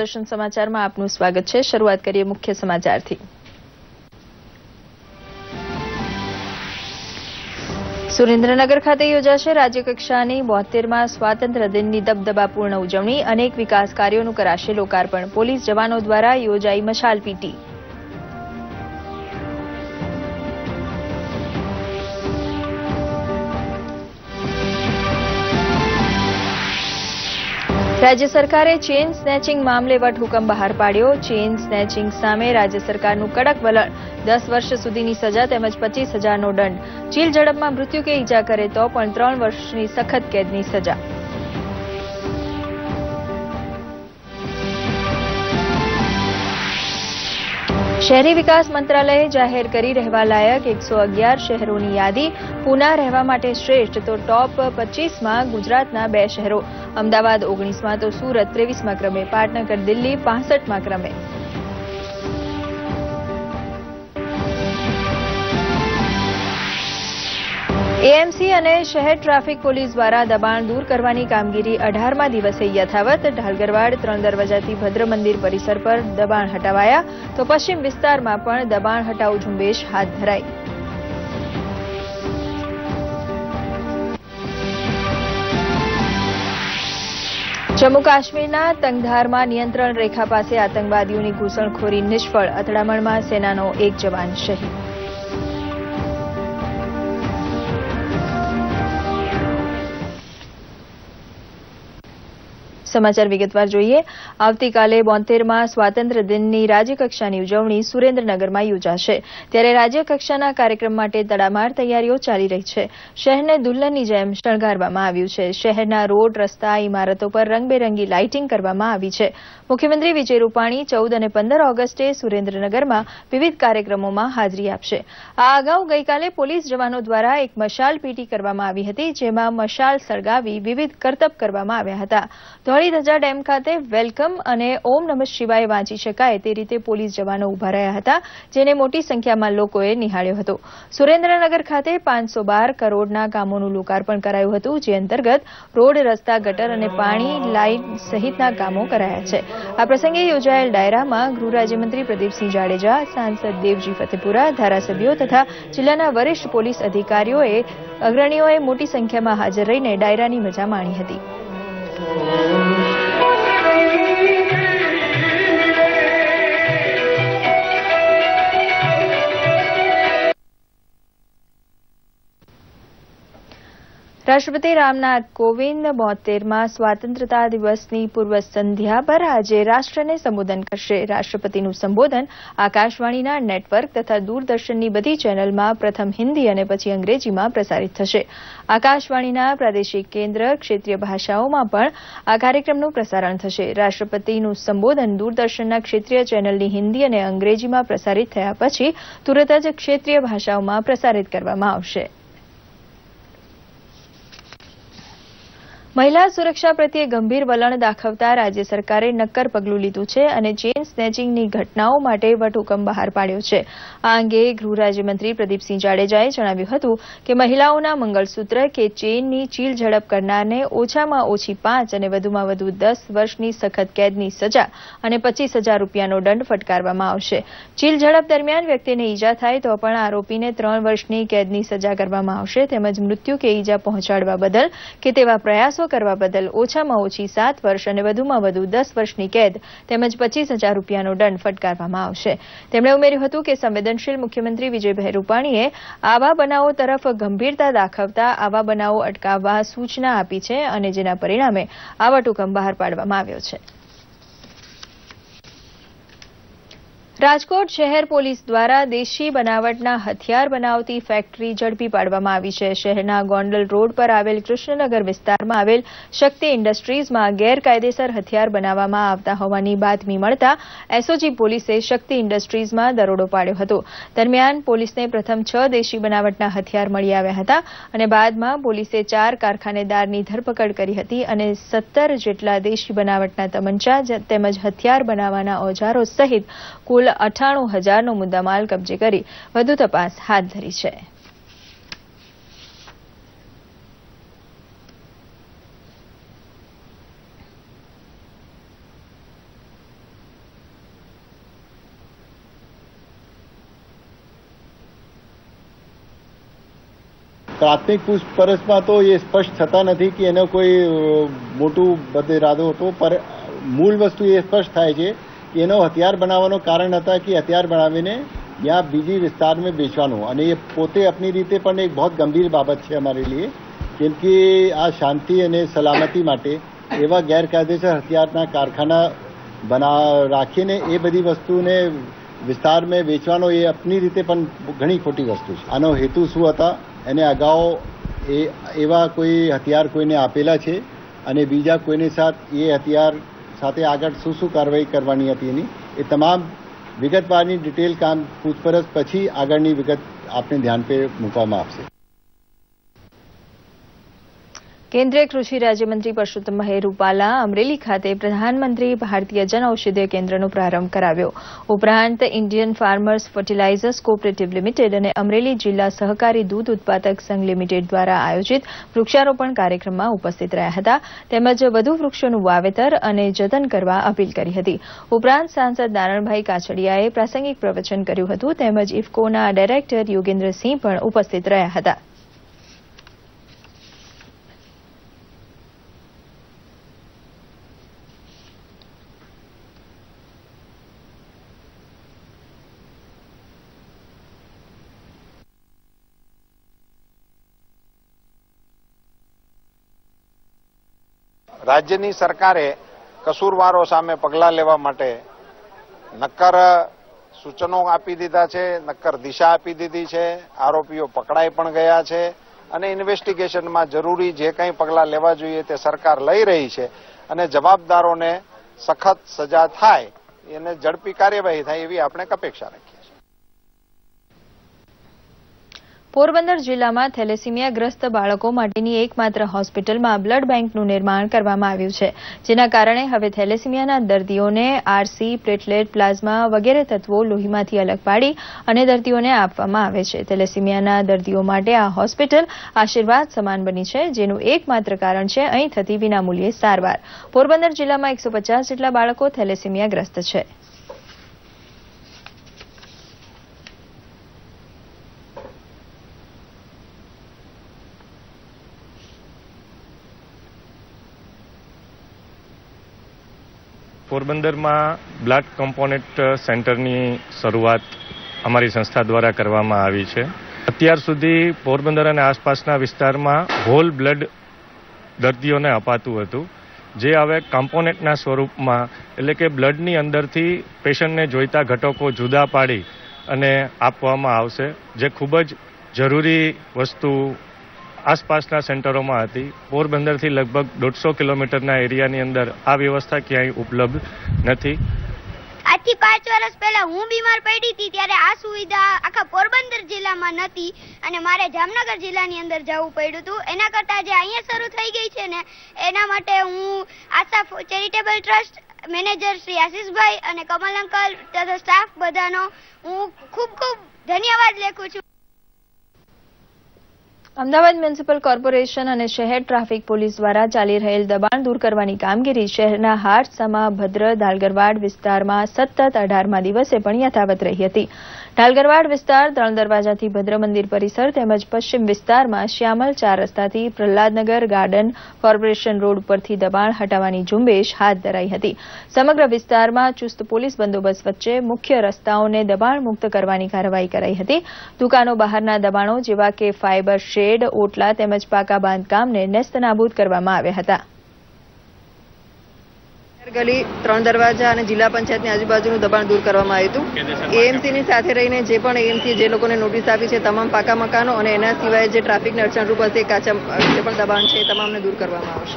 दूरदर्शन समाचाરમાં આપનું સ્વાગત છે। શરૂઆત કરીએ મુખ્ય સમાચારથી। સુરેન્દ્રનગર ખાતે યોજાશે રાજ્યકક્ષાની 72મા સ્વાતંત્ર્ય દિનની દબદબાપૂર્ણ ઉજવણી। અનેક વિકાસ કાર્યોનું કરાશે લોકાર્પણ। પોલીસ જવાનો દ્વારા યોજાઈ મશાલ પીટી। राज्य सरकारे चेन स्नेचिंग मामले वटहुकम बहार पाड्यो। चेन स्नेचिंग सामे राज्य सरकारનું કડક વલણ। 10 વર્ષ સુધીની સજા તેમજ 25,000નો દંડ। ચીલ ઝડપમાં મૃત્યુ કે ઈજા કરે તો પણ 3 વર્ષની સખત કેદની સજા। શહેરી વિકાસ મંત્રાલયે જાહેર કરી રહેવા લાયક 111 શહેરોની યાદી। પૂના રહેવા માટે શ્રેષ્ઠ તો ટોપ 25માં ગુજરાતના 2 શહેરો। અમદાવાદ 19માં તો સુરત 23માં ક્રમે। પાટનગર દિલ્હી 65માં ક્રમે। એએમસી અને શહેર ટ્રાફિક પોલીસ દ્વારા દબાણ દૂર કરવાની કામગીરી 18મા દિવસે યથાવત। ઢાલગરવાડ 3 દરવાજાથી ભદ્ર મંદિર પરિસર પર દબાણ હટાવાયા તો પશ્ચિમ વિસ્તારમાં પણ દબાણ હટાવ ઝુંબેશ હાથ ધરાઈ। જમ્મુ કાશ્મીરના તંગધારમાં નિયંત્રણ રેખા પાસે આતંકવાદીઓની ઘૂસણખોરી નિષ્ફળ। અથડામણમાં સેનાનો 1 જવાન શહીદ। સમાચાર વિગતવાર જોઈએ। આવતીકાલે 72મા સ્વાતંત્ર્ય દિનની રાજ્યકક્ષાની ઉજવણી સુરેન્દ્રનગરમાં યોજાશે। ત્યારે રાજ્યકક્ષાના કાર્યક્રમ માટે તડામાર તૈયારીઓ ચાલી રહી છે। શહેરને દુલ્હનની જેમ શણગારવામાં આવ્યું છે। શહેરના રોડ રસ્તા ઇમારતો પર રંગબેરંગી લાઇટિંગ કરવામાં આવી છે। મુખ્યમંત્રી વિજય રૂપાણી 14 અને 15 ઓગસ્ટે સુરેન્દ્રનગરમાં વિવિધ કાર્યક્રમોમાં હાજરી આપશે। આ અગાઉ ગઈકાલે પોલીસ જવાનો દ્વારા એક મશાલ પીટી કરવામાં આવી હતી, જેમાં મશાલ સળગાવી વિવિધ કરતબ કરવામાં આવ્યા હતા। ધોળીધજા ડેમ ખાતે વેલકમ અને ઓમ નમઃ શિવાય વાંચી શકાય તે રીતે પોલીસ જવાનો ઉભા રહ્યા હતા, જેને મોટી સંખ્યામાં લોકોએ નિહાળ્યો હતો। સુરેન્દ્રનગર ખાતે 512 કરોડના કામોનું લોકાર્પણ કરાયું હતું, જે અંતર્ગત રોડ, રસ્તા, ગટર અને પાણી લાઇન સહિતના કામો કરાયા છે। આ પ્રસંગે યોજાયેલ ડાયરામાં ગૃહ રાજ્યમંત્રી પ્રદીપસિંહ જાડેજા, સાંસદ દેવજી ફતેપુરા, ધારાસભ્યો તથા જિલ્લાના વરિષ્ઠ પોલીસ અગ્રણીઓએ મોટી સંખ્યામાં હાજર રહીને ડાયરાની મજા માણી હતી। રાષ્ટ્રપતિ રામનાથ કોવિંદ 72મા સ્વાતંત્ર્યતા દિવસની પૂર્વ સંધ્યા પર આજે રાષ્ટ્રને સંબોધન કરશે। રાષ્ટ્રપતિનું સંબોધન આકાશવાણીના નેટવર્ક તથા દૂરદર્શનની બધી ચેનલમાં પ્રથમ હિન્દી અને પછી અંગ્રેજીમાં પ્રસારિત થશે। આકાશવાણીના પ્રાદેશિક કેન્દ્ર, ક્ષેત્રીય ભાષાઓમાં પણ આ કાર્યક્રમનું પ્રસારણ થશે। રાષ્ટ્રપતિનું સંબોધન દૂરદર્શનના ક્ષેત્રીય ચેનલની હિન્દી અને અંગ્રેજીમાં પ્રસારિત થયા પછી તુરત જ ક્ષેત્રીય ભાષાઓમાં પ્રસારિત કરવામાં આવશે। મહિલા સુરક્ષા પ્રત્યે ગંભીર વલણ દાખવતા રાજ્ય સરકારે નક્કર પગલું લીધું છે અને ચેન સ્નેચિંગની ઘટનાઓ માટે વટહુકમ બહાર પાડ્યો છે। આ અંગે ગૃહ રાજ્યમંત્રી પ્રદીપસિંહ જાડેજાએ જણાવ્યું હતું કે મહિલાઓના મંગળસૂત્ર કે ચેનની ચીલ ઝડપ કરનારને ઓછામાં ઓછી 5 અને વધુમાં વધુ 10 વર્ષની સખત કેદની સજા અને 25,000 રૂપિયાનો દંડ ફટકારવામાં આવશે। ચીલ ઝડપ દરમિયાન વ્યક્તિને ઈજા થાય તો પણ આરોપીને 3 વર્ષની કેદની સજા કરવામાં આવશે, તેમજ મૃત્યુ કે ઈજા પહોંચાડવા બદલ કે તેવા પ્રયાસો કરવા બદલ ઓછામાં ઓછી 7 વર્ષ અને વધુમાં વધુ 10 વર્ષની કેદ તેમજ 25,000 રૂપિયાનો દંડ ફટકારવામાં આવશે। તેમણે ઉમેર્યું હતું કે સંવેદનશીલ મુખ્યમંત્રી વિજયભાઈ રૂપાણીએ આવા બનાવો તરફ ગંભીરતા દાખવતા આવા બનાવો અટકાવવા સૂચના આપી છે અને જેના પરિણામે આ વટહુકમ બહાર પાડવામાં આવ્યો છે। રાજકોટ શહેર પોલીસ દ્વારા દેશી બનાવટના હથિયાર બનાવતી ફેક્ટરી ઝડપી પાડવામાં આવી છે। શહેરના ગોંડલ રોડ પર આવેલ કૃષ્ણનગર વિસ્તારમાં આવેલ શક્તિ ઇન્ડસ્ટ્રીઝમાં ગેરકાયદેસર હથિયાર બનાવવામાં આવતા હોવાની બાતમી મળતા એસઓજી પોલીસે શક્તિ ઇન્ડસ્ટ્રીઝમાં દરોડો પાડ્યો હતો। દરમિયાન પોલીસને પ્રથમ 6 દેશી બનાવટના હથિયાર મળી આવ્યા હતા અને બાદમાં પોલીસે 4 કારખાનેદારની ધરપકડ કરી હતી અને 17 જેટલા દેશી બનાવટના તમંચા તેમજ હથિયાર બનાવવાના ઓજારો સહિત કુલ 98,000નો મુદ્દામાલ કબજે કરી વધુ તપાસ હાથ ધરી છે। પ્રાથમિક પૂછપરછમાં તો એ સ્પષ્ટ થતા નથી કે એનો કોઈ મોટું બદઇરાદો હતો, પર મૂળ વસ્તુ એ સ્પષ્ટ થાય છે કે એનો હથિયાર બનાવવાનો કારણ હતા કે હથિયાર બનાવીને यहाँ बीजी विस्तार में बेचवानो અને એ પોતે अपनी રીતે પણ એક बहुत गंभीर बाबत છે અમારે लिए, કેમ કે આ શાંતિ અને સલામતી માટે એવા ગેરકાયદેસર હથિયારના કારખાના રાખીને એ બધી વસ્તુને વિસ્તારમાં વેચવાનો એ આપની રીતે પણ ઘણી ખોટી વસ્તુ છે. આનો હેતુ શું હતા, એને અગાઉ એવા કોઈ હથિયાર કોઈને આપેલા છે અને બીજા કોઈની સાથે એ હથિયાર સાથે આગળ શું કાર્યવાહી કરવાની હતી એની એ તમામ વિગતવારની ડિટેલ કામ પૂછપરછ પછી આગળની વિગત આપને ध्यान पे મૂકવામાં આવશે. કેન્દ્રીય કૃષિ રાજ્યમંત્રી પરસોત્તમ રૂપાલા અમરેલી ખાતે પ્રધાનમંત્રી ભારતીય જન ઔષધીય કેન્દ્રનો પ્રારંભ કરાવ્યો. ઉપરાંત Indian farmers fertilisers cooperative limited અને અમરેલી જિલ્લા સહકારી દૂધ ઉત્પાદક સંઘ લિમિટેડ દ્વારા આયોજિત વૃક્ષારોપણ કાર્યક્રમમાં ઉપસ્થિત રહ્યા હતા, તેમજ વધુ વૃક્ષોનું વાવેતર અને જતન કરવા અપીલ કરી હતી. ઉપરાંત સાંસદ નારણભાઈ કાછડિયાએ પ્રાસંગિક પ્રવચન કર્યું હતું, તેમજ ઇફકોના ડાયરેક્ટર યોગેન્દ્રસિંહ પણ ઉપસ્થિત રહ્યા હતા. રાજ્યની સરકારે કસૂરવારો સામે પગલાં લેવા માટે નક્કર સૂચનો આપી દીધા છે, નક્કર દિશા આપી દીધી છે. આરોપીઓ પકડાઈ પણ ગયા છે અને ઇન્વેસ્ટિગેશનમાં જરૂરી જે કંઈ પગલાં લેવા જોઈએ તે સરકાર લઈ રહી છે અને જવાબદારોને સખત સજા થાય, એને ઝડપી કાર્યવાહી થાય એવી આપણે અપેક્ષા રાખીએ છીએ. પોરબંદર જિલ્લામાં થેલેસીમિયાગ્રસ્ત બાળકો માટેની એકમાત્ર હોસ્પિટલમાં બ્લડ બેંકનું નિર્માણ કરવામાં આવ્યું છે, જેના કારણે હવે થેલેસીમિયાના દર્દીઓને આરસી, પ્લેટલેટ, પ્લાઝમા વગેરે તત્વો લોહીમાંથી અલગ પાડી અને દર્દીઓને આપવામાં આવે છે. થેલેસીમિયાના દર્દીઓ માટે આ હોસ્પિટલ આશીર્વાદ સમાન બની છે, જેનું એકમાત્ર કારણ છે અહીં થતી વિનામૂલ્યે સારવાર. પોરબંદર જિલ્લામાં 150 જેટલા બાળકો થેલેસીમિયાગ્રસ્ત છે. પોરબંદરમાં બ્લડ કમ્પોનેન્ટ સેન્ટરની શરૂઆત અમારી સંસ્થા દ્વારા કરવામાં આવી છે. અત્યાર સુધી પોરબંદર અને આસપાસના વિસ્તારમાં હોલ બ્લડ દર્દીઓને અપાતું હતું, જે હવે કમ્પોનેન્ટના સ્વરૂપમાં, એટલે કે બ્લડની અંદરથી પેશન્ટને જોઈતા ઘટકો જુદા પાડી અને આપવામાં આવશે, જે ખૂબ જ જરૂરી વસ્તુ આસપાસના સેન્ટરોમાં હતી. પોરબંદરથી લગભગ 150 કિલોમીટરના એરિયાની અંદર આ વ્યવસ્થા ક્યાંય ઉપલબ્ધ નથી. આજથી 5 વર્ષ પહેલા હું બીમાર પડી હતી ત્યારે આ સુવિધા આખા પોરબંદર જિલ્લામાં નથી અને મારે જામનગર જિલ્લાની અંદર જવું પડ્યું હતું. એના કરતાં જે અહીંયા શરૂ થઈ ગઈ છે ને, એના માટે હું Asha charitable trust manager Shri Ashishbhai અને કમલ અંકલ તથા સ્ટાફ બધાનો હું ખૂબ ખૂબ ધન્યવાદ લેખું છું. અમદાવાદ મ્યુનિસિપલ કોર્પોરેશન અને શહેર ટ્રાફિક પોલીસ દ્વારા ચાલી રહેલ દબાણ દૂર કરવાની કામગીરી શહેરના હાટસામા, ભદ્ર, ધાલગરવાડ વિસ્તારમાં સતત 18મા દિવસે પણ યથાવત રહી હતી. ધાલગરવાડ વિસ્તાર, 3 દરવાજાથી ભદ્ર મંદિર પરિસર તેમજ પશ્ચિમ વિસ્તારમાં શ્યામલ 4 રસ્તાથી પ્રહલાદનગર ગાર્ડન કોર્પોરેશન રોડ પરથી દબાણ હટાવવાની ઝુંબેશ હાથ ધરાઈ હતી. સમગ્ર વિસ્તારમાં ચુસ્ત પોલીસ બંદોબસ્ત વચ્ચે મુખ્ય રસ્તાઓને દબાણ મુક્ત કરવાની કાર્યવાહી કરાઈ હતી. દુકાનો બહારના દબાણો જેવા કે ફાઇબર શેડ, ઓટલા તેમજ પાકા બાંધકામને નેસ્તનાબૂદ કરવામાં આવ્યા હતા. ગલી, 3 દરવાજા અને જિલ્લા પંચાયતની આજુબાજુનું દબાણ દૂર કરવામાં આવ્યું હતું. એએમસીની સાથે રહીને જે પણ એએમસી જે લોકોને નોટિસ આપી છે, તમામ પાકા મકાનો અને એના સિવાય જે ટ્રાફિકને અડચણરૂપ હશે, કાચા જે પણ દબાણ છે એ તમામને દૂર કરવામાં આવશે.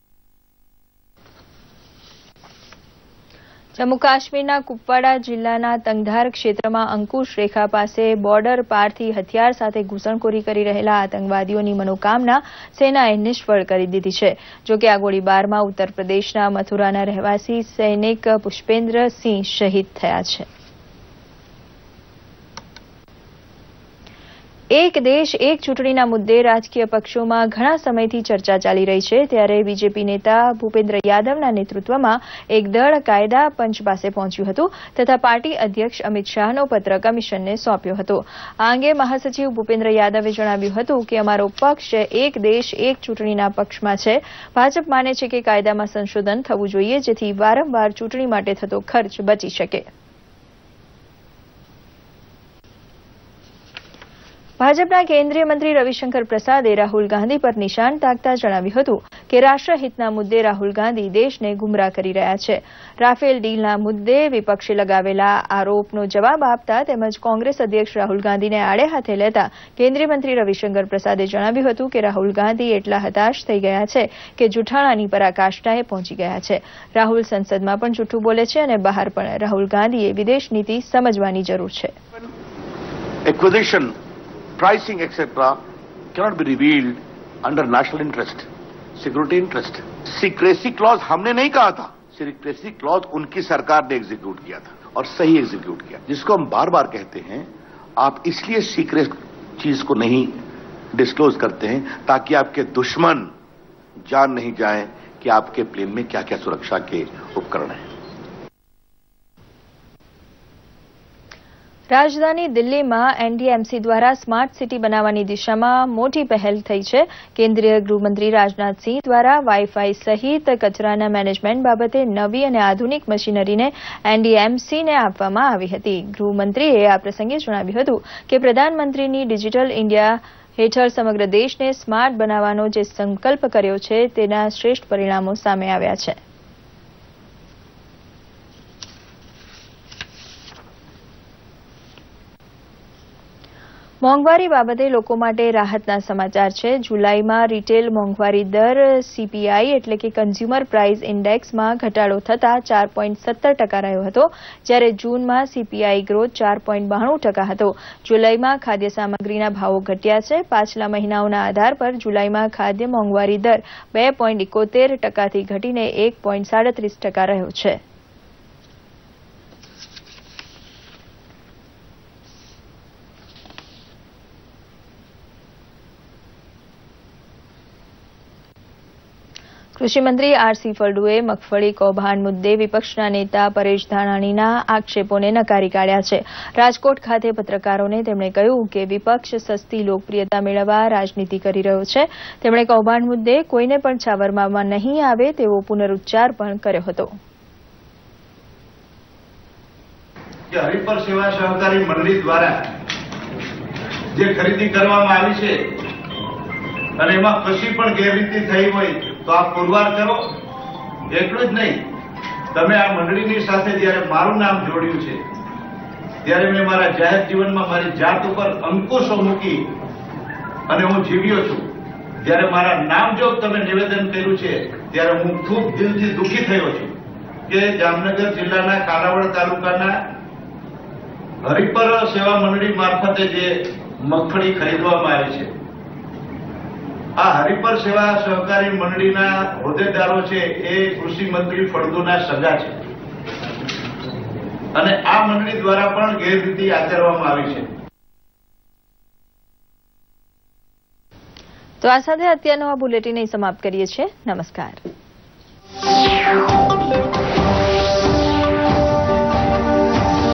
જમ્મુ કાશ્મીરના કુપવાડા જિલ્લાના તંગધાર ક્ષેત્રમાં અંકુશ રેખા પાસે બોર્ડર પારથી હથિયાર સાથે ઘૂસણખોરી કરી રહેલા આતંકવાદીઓની મનોકામના સેનાએ નિષ્ફળ કરી દીધી છે. જોકે આ ગોળીબારમાં ઉત્તર પ્રદેશના મથુરાના રહેવાસી સૈનિક પુષ્પેન્દ્રસિંહ શહીદ થયા છે. એક દેશ એક ચૂંટણીના મુદ્દે રાજકીય પક્ષોમાં ઘણા સમયથી ચર્ચા ચાલી રહી છે ત્યારે બીજેપી નેતા ભૂપેન્દ્ર યાદવના નેતૃત્વમાં એક દળ કાયદા પંચ પાસે પહોંચ્યું હતું તથા પાર્ટી અધ્યક્ષ અમિત શાહનો પત્ર કમિશનને સોંપ્યો હતો. આ અંગે મહાસચિવ ભૂપેન્દ્ર યાદવે જણાવ્યું હતું કે અમારો પક્ષ એક દેશ એક ચૂંટણીના પક્ષમાં છે. ભાજપ માને છે કે કાયદામાં સંશોધન થવું જોઈએ જેથી વારંવાર ચૂંટણી માટે થતો ખર્ચ બચી શકે. ભાજપના કેન્દ્રીય મંત્રી રવિશંકર પ્રસાદે રાહુલ ગાંધી પર નિશાન તાકતા જણાવ્યું હતું કે રાષ્ટ્રહિતના મુદ્દે રાહુલ ગાંધી દેશને ગુમરાહ કરી રહ્યા છે. રાફેલ ડીલના મુદ્દે વિપક્ષે લગાવેલા આરોપનો જવાબ આપતા તેમજ કોંગ્રેસ અધ્યક્ષ રાહુલ ગાંધીને આડે હાથે લેતા કેન્દ્રીય મંત્રી રવિશંકર પ્રસાદે જણાવ્યું હતું કે રાહુલ ગાંધી એટલા હતાશ થઈ ગયા છે કે જૂઠાણાની પરાકાષ્ઠાએ પહોંચી ગયા છે. રાહુલ સંસદમાં પણ જૂઠું બોલે છે અને બહાર પણ. રાહુલ ગાંધીએ વિદેશ નીતિ સમજવાની જરૂર છે. Pricing, etc., cannot be revealed under national interest, security interest. Secrecy clause हमने नहीं कहा था, secrecy clause उनकी सरकार ने एग्जीक्यूट किया था और सही एग्जीक्यूट किया, जिसको हम बार बार कहते हैं. आप इसलिए सीक्रेट चीज को नहीं डिस्क्लोज करते हैं ताकि आपके दुश्मन जान नहीं जाए कि आपके प्लेन में क्या क्या सुरक्षा के उपकरण हैं. રાજધાની દિલ્હીમાં એનડીએમસી દ્વારા સ્માર્ટ સિટી બનાવવાની દિશામાં મોટી પહેલ થઈ છે. કેન્દ્રીય ગૃહમંત્રી રાજનાથસિંહ દ્વારા વાઈફાઈ સહિત કચરાના મેનેજમેન્ટ બાબતે નવી અને આધુનિક મશીનરીને એનડીએમસીને આપવામાં આવી હતી. ગૃહમંત્રીએ આ પ્રસંગે જણાવ્યું હતું કે પ્રધાનમંત્રીની ડિજિટલ ઇન્ડિયા હેઠળ સમગ્ર દેશને સ્માર્ટ બનાવવાનો જે સંકલ્પ કર્યો છે તેના શ્રેષ્ઠ પરિણામો સામે આવ્યા છે. મોંઘવારી બાબતે લોકો માટે રાહતના સમાચાર છે. જુલાઈમાં રિટેલ મોંઘવારી દર સીપીઆઈ એટલે કે કન્ઝ્યુમર પ્રાઇસ ઇન્ડેક્સમાં ઘટાડો થતાં 4.17% રહ્યો હતો જ્યારે જૂનમાં સીપીઆઈ ગ્રોથ 4.92% હતો. જુલાઈમાં ખાદ્ય સામગ્રીના ભાવો ઘટ્યા છે. પાછલા મહિનાઓના આધાર પર જુલાઈમાં ખાદ્ય મોંઘવારી દર 2.71%થી ઘટીને 1.37% રહ્યો છે. કૃષિમંત્રી આરસી ફળદુએ મગફળી કૌભાંડ મુદ્દે વિપક્ષના નેતા પરેશ ધાનાણીના આક્ષેપોને નકારી કાઢ્યા છે. રાજકોટ ખાતે પત્રકારોને તેમણે કહ્યું કે વિપક્ષ સસ્તી લોકપ્રિયતા મેળવવા રાજનીતિ કરી રહ્યો છે. તેમણે કૌભાંડ મુદ્દે કોઈને પણ છાવરવામાં નહીં આવે તેવો પુનરુચ્ચાર પણ કર્યો હતો. હરિપર સેવા સહકારી મંડળી દ્વારા જે ખરીદી કરવામાં આવી છે અને એમાં કશી પણ ગેરરીતિ થઈ હોય તો આપ પુરવાર કરો. એટલું જ નહીં, તમે આ મંડળીની સાથે જ્યારે મારું નામ જોડ્યું છે ત્યારે મેં મારા જાહેર જીવનમાં મારી જાત ઉપર અંકુશો મૂકી અને હું જીવ્યો છું. જ્યારે મારા નામ જો તમે નિવેદન કર્યું છે ત્યારે હું ખૂબ દિલથી દુઃખી થયો છું કે જામનગર જિલ્લાના કાલાવડ તાલુકાના હરિપર સેવા મંડળી મારફતે જે મગફળી ખરીદવામાં આવી છે, આ હરિપર સેવા સહકારી મંડળીના હોદ્દેદારો છે એ કૃષિ મંત્રી ફળદુના સગા છે અને આ મંડળી દ્વારા પણ ગેરરીતિ આચરવામાં આવી છે. તો આ સાથે અત્યારનો આ બુલેટિન સમાપ્ત કરીએ છીએ. નમસ્કાર.